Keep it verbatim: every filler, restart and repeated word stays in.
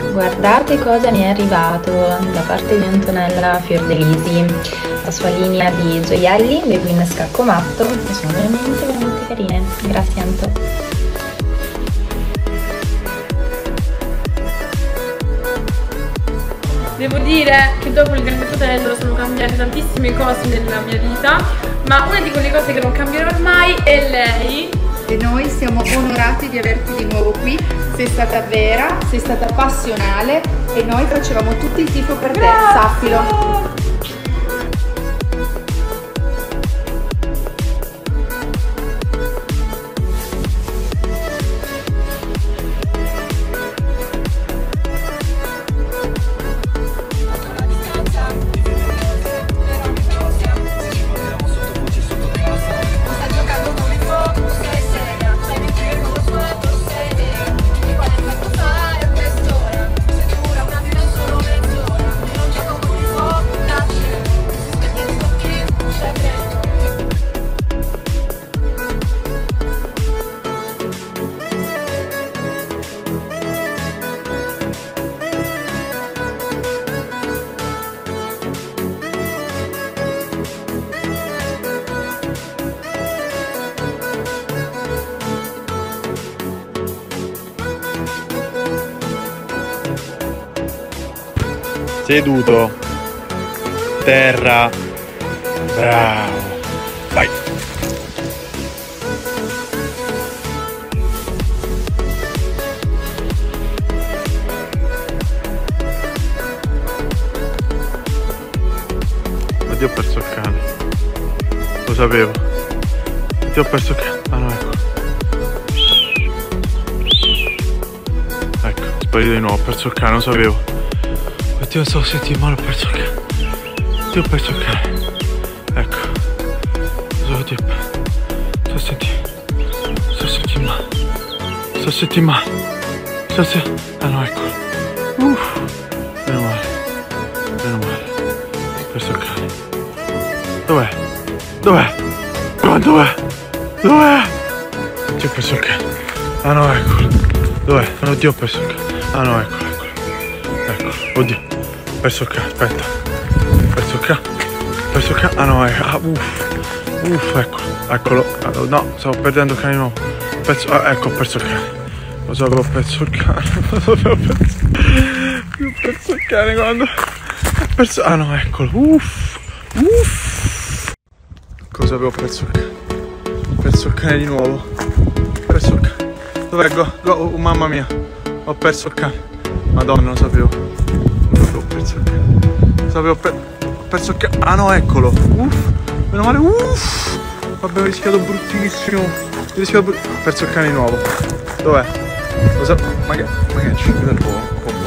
Guardate cosa mi è arrivato da parte di Antonella Fiordelisi, la sua linea di gioielli dei Queen Scacco Matto, che sono veramente veramente carine. Grazie Anto. Devo dire che dopo il Grande Fratello sono cambiate tantissime cose nella mia vita, ma una di quelle cose che non cambierò mai è lei. E noi siamo onorati di averti di nuovo qui. Sei stata vera, sei stata passionale e noi facevamo tutto il tifo per te, sappilo. Seduto, terra, bravo, vai. Oddio, ho perso il cane, lo sapevo, oddio, ho perso il cane, ah no, ecco, ecco, è sparito di nuovo, ho perso il cane, lo sapevo. Oddio, sto sentendo male, ho perso il cane. Oddio, ho perso il cane. Ecco. Oddio, sto sentendo. Sto sentendo male. Sto sentendo male. Sto sentendo. Ah no, ecco. Uff. Meno male. Meno male. Ho perso il cane. Dov'è? Dov'è? Dov'è? Dov'è? Oddio, ho perso il cane. Ah no, eccolo. Dov'è? Oddio, ho perso il cane. Ah no, eccolo, eccolo. Ecco. Oddio. Ho perso il cane, aspetta. Ho perso il cane. Ho perso il cane. Ah no, è. Ah, uff. Uff, eccolo. Eccolo. No, stavo perdendo il cane di nuovo. Ho perso. Ah, ecco, ho perso il cane. Lo so che ho perso il cane. Lo so che ho perso. Ho perso il cane quando. Ho perso. Ah no, eccolo. Uff. Uff. Cosa avevo perso il cane? Ho perso il cane di nuovo. Ho perso il cane. Dov'è? Go, go. Oh, mamma mia. Ho perso il cane. Madonna, lo sapevo. Ho perso il cane. Sapevo, per... ho perso il cane. Ah no, eccolo. Uff. Meno male. Uff. Vabbè, ho rischiato bruttissimo. Ho rischiato br... Ho perso il cane di nuovo. Dov'è? Lo sa... Ma che... Ma che è uscito dal fuoco?